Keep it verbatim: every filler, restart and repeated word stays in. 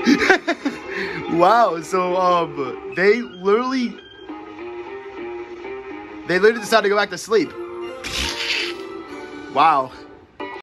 Wow, so um they literally they literally decided to go back to sleep. Wow.